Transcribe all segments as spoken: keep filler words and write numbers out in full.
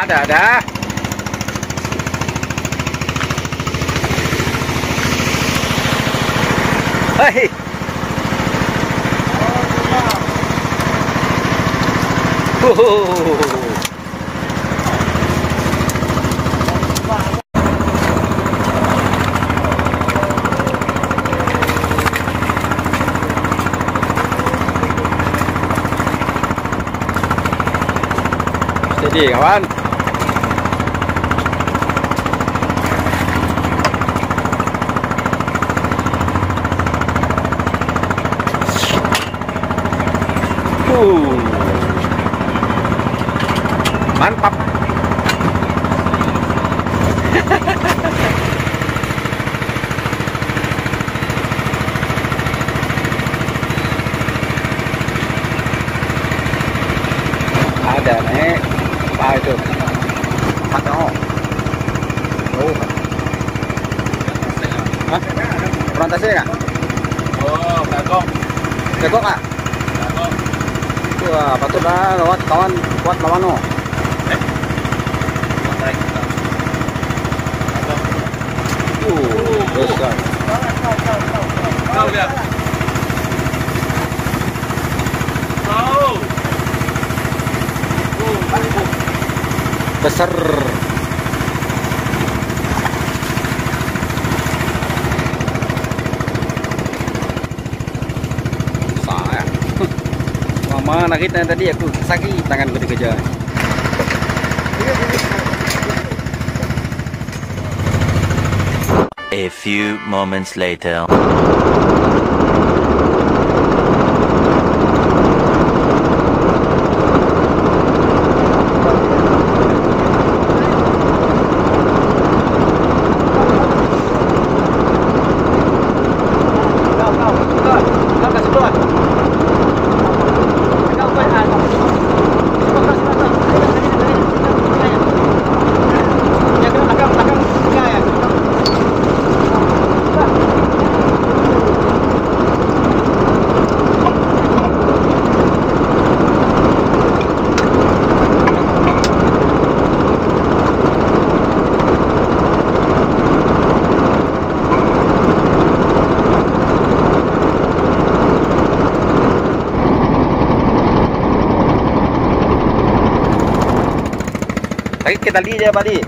Ada, ada. Hei. Oh. Steady kawan. Uh. Mantap. Ada nih. Apa itu? Ada. Oh. Hah? Perantasnya nggak? Oh, kagok. Kagok nggak? Kagok. Wah, patut lah lewat kawan kuat lawan no. Eh. Santai kita. Kagok. Uh, besar. Kau lihat. Kau. Besar. Saya. Mama nakita tadi aku sakit tangan gue dikejar. A few moments later. Sakit kita lihat ya Bali.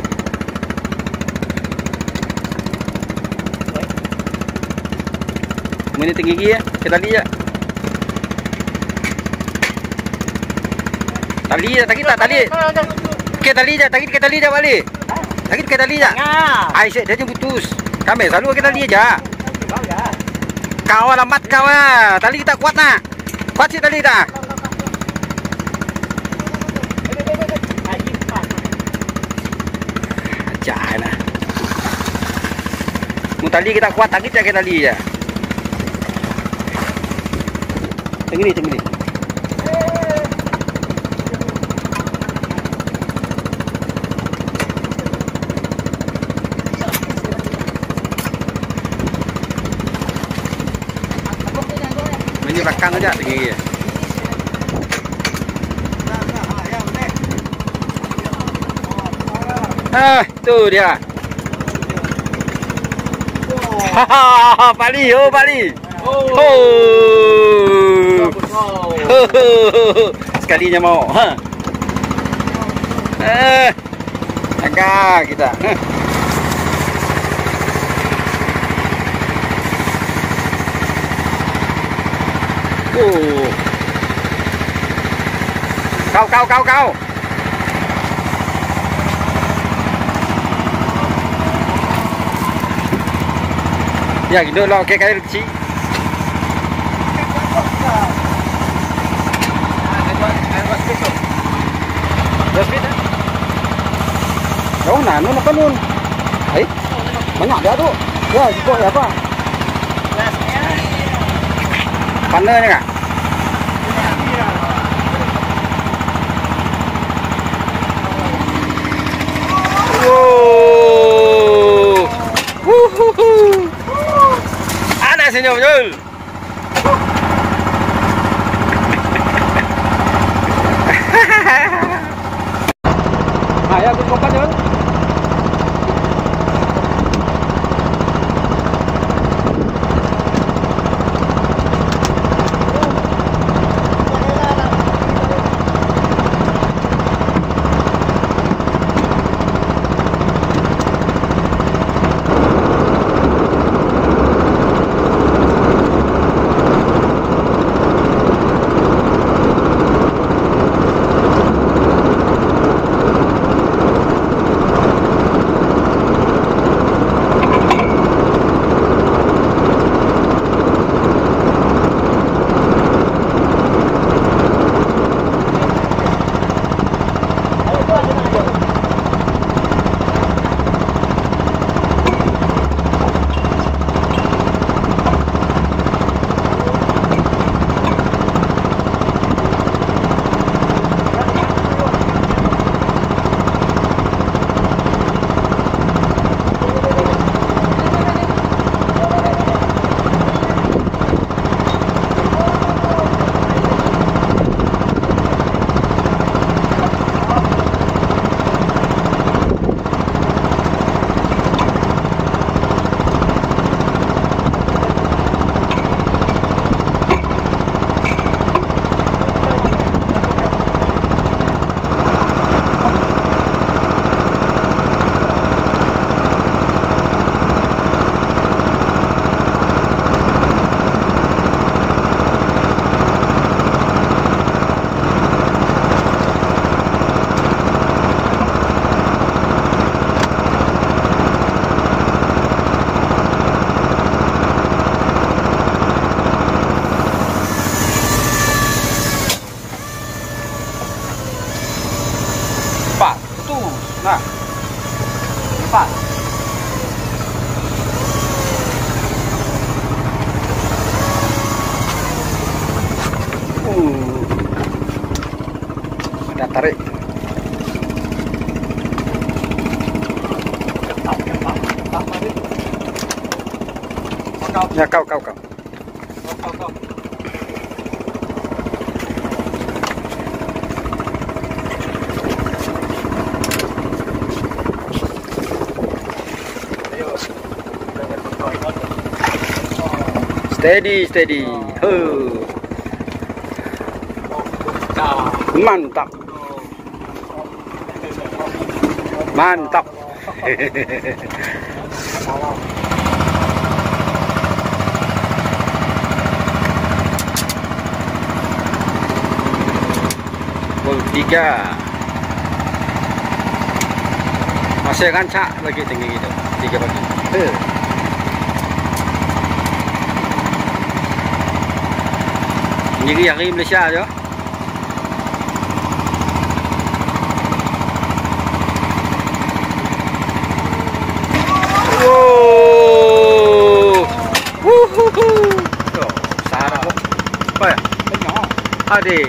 Ini tinggi ya, kita lihat. Tali ya, tali tak tali. Kita lihat, tali kita lihat Bali. Sakit kita lihat. Ai sih dia putus. Kami selalu kita lihat ya. Kau alamat kau, tali kita kuat nak. Kuat sih tali tak. Jangan. Mutali kita kuat lagi ya kita lihat. Tengini, tengini. Ini belakang aja tinggi. Ah, itu dia. Hahaha, Bali, oh Bali. Oh. Sekalinya mau, ha. Eh. Agak kita. Oh. Kau kau kau kau. Ya gitu loh, kayak kayak kecil. Oh, nah, nun apa nun? Hai, banyak dia tuh. Ya, cukup ya apa? Panelnya nggak? Wow, wuhuhu. Ada senyum Jul. Uh. Ada tarik. Ya kau kau kau. Steady, steady. Huh. Mantap. Mantap. Gol tiga. Masih rancak lagi tinggi gitu. Tiga pagi. Huh. Ini hari Malaysia aja. Wow. Wuhuhu. Tuh, sarap kok. Apa ya? Adik.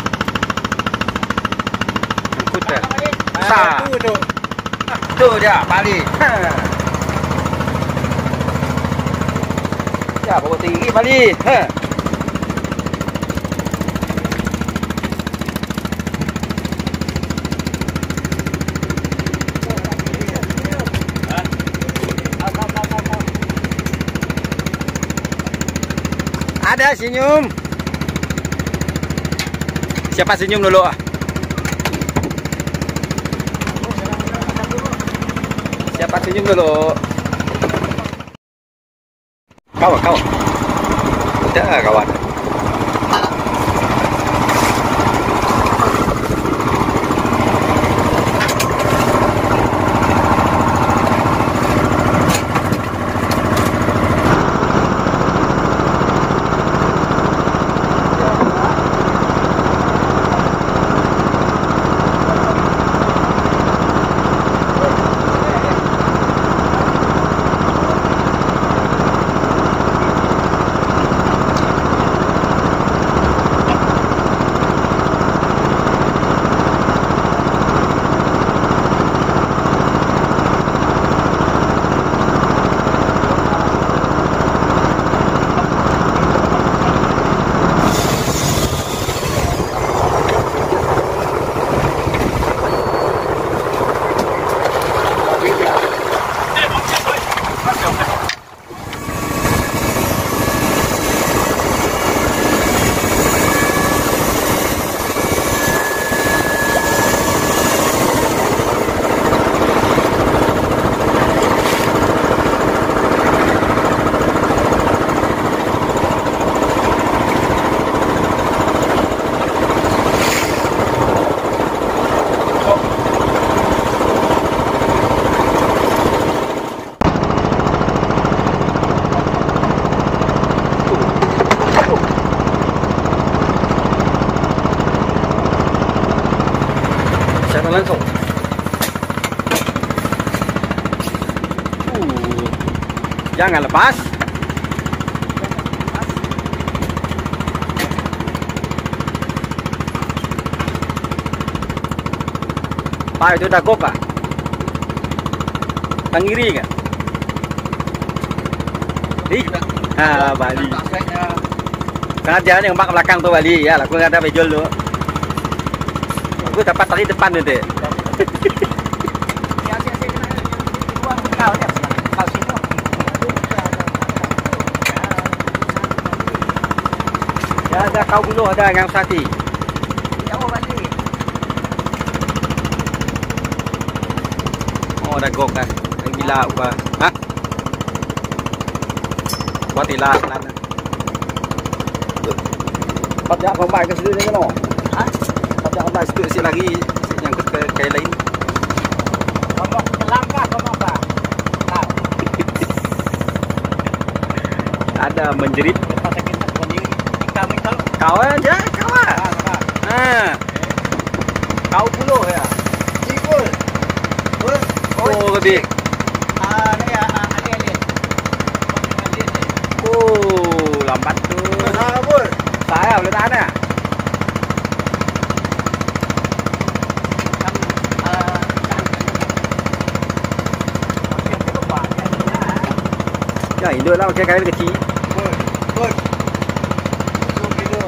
Angkut dah. Besar. Tuh, tuh dia balik. Ya, bawa tinggi balik. Ha. Ada senyum. Siapa senyum dulu ah? Siapa senyum dulu? Kau, kau. Udah kawan. Langsung. Uh, jangan lepas. Pak itu udah gok, Pak. Tanggiri kan? Ih, ah Bali. Karena jalan yang bak belakang tuh Bali ya, aku nggak ada bejol tuh. Aku dapat tadi depan nanti. Ya ada kau dulu ada yang sati. Oh ada gok kan. Yang gila apa? Hah? Buat ilah sana. Pajak pembai ke situ ni kan? Hah? Jangan bahas itu isi lagi nyangkut ke kayak lain. Kamu langkah kamu apa? Ada menjerit. Kau aja, kau ah. Kau puluh ya. Cikul. Oh lebih. Ah, ni ya, ali ali. Oh lambat tu. Saya boleh tahan ya. Ya, induk lah pakai kail kecil. Put, put. Zoom video.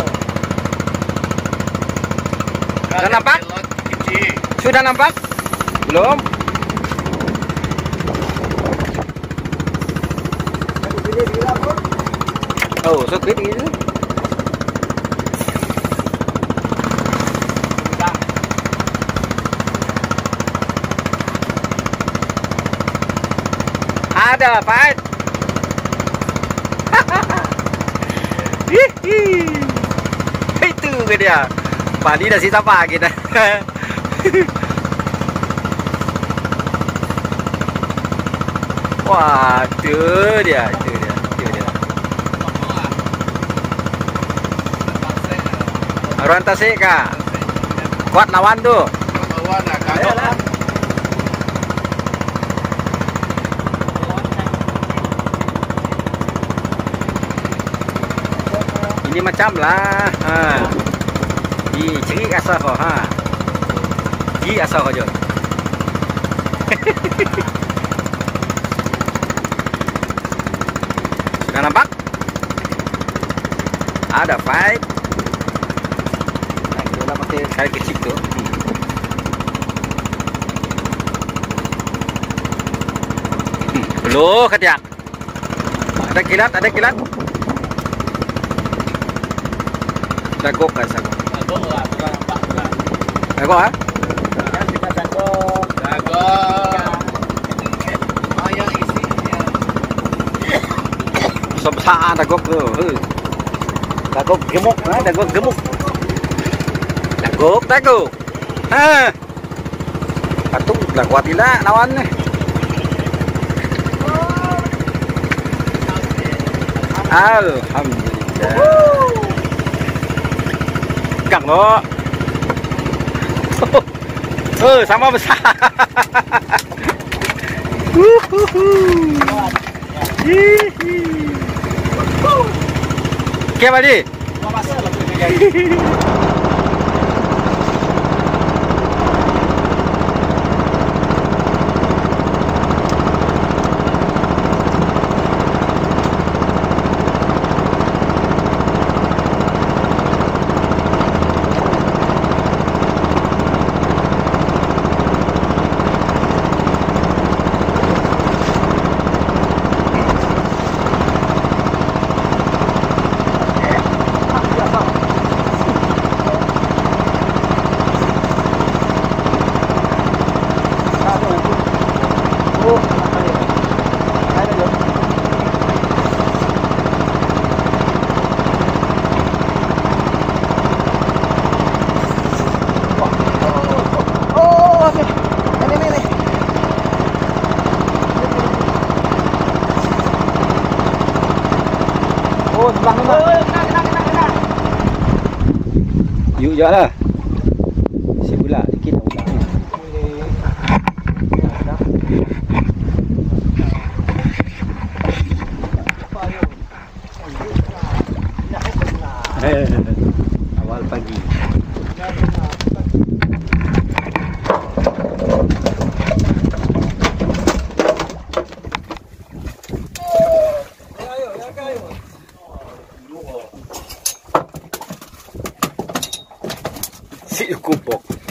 Dah nampak? Kecil. Sudah nampak? Belum? Oh, so quick ini. Ada, Pak. Itu ke dia. Padi dah sisa pagi dah. Wah, itu dia, itu dia, itu dia. Orang Tasik kah? Kuat lawan tu. Lawan nak kagok. Ini macam lah. Ha. Di cerik asal kau ha. Di asal kau je. Sudah nampak? Ada fight. Nah, kita pakai kail kecil tu. Hmm. Belum ketiak. Ada kilat, ada kilat. Dagok kan sago. Dagok lah, bukan nampak pula. Dagok ah? Yang kita dagok. Dagok. Ah, yang isinya. Sebesar dagok tu. Dagok gemuk, ah, dagok gemuk. Dagok, dagok. Ha. Patung dah kuat tidak lawan ni. Alhamdulillah. Căng đó. Ừ, sama besar. Kêu vào đi. Yuk je lah. Si ular dikit ular ni. Awal pagi. Si kupok.